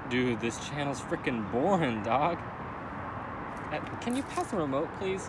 Dude, this channel's freaking boring, dog. Can you pass the remote, please?